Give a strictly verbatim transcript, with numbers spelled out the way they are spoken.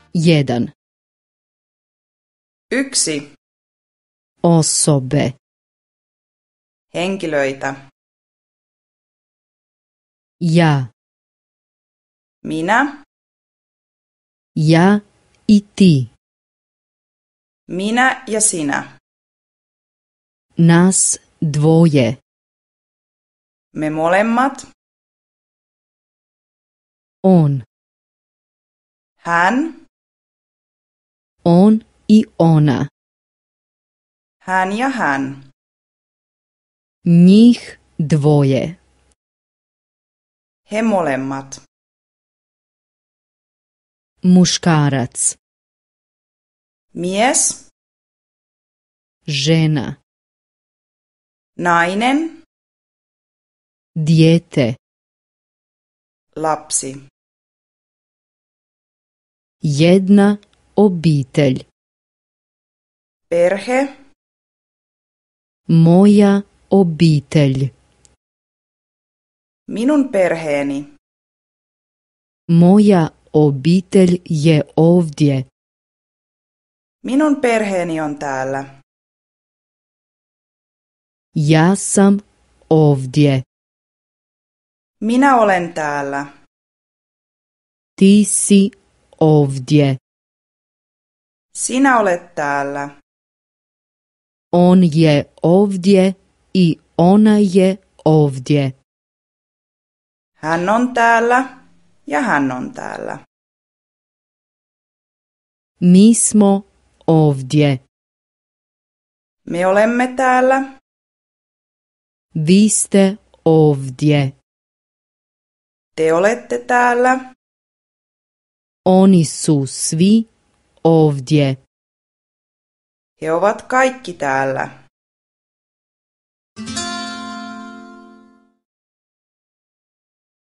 Jedan. Yksi. Osobe. Henkilöitä. Ja. Minä. Ja i ti. Minä ja sinä. Nas dvoje. Me molemmat. On. Hän. On i ona. Hän ja hän. Njih dvoje. He molemmat. Muškarac. Mies. Žena. Nainen. Dijete. Lapsi. Jedna obitelj. Perhe. Moja obitelj. Minun perheeni. Moja obitelj je ovdje. Minun perheeni on täällä. Ja sam ovdje. Minä olen täällä. Ti si ovdje. Sinä olet täällä. On je ovdje i ona je ovdje. Hän on täällä ja hän on täällä. Mi smo ovdje. Me olemme täällä. Vi ste ovdje. Te olette täällä. Oni su svi ovdje. He ovat kaikki täällä.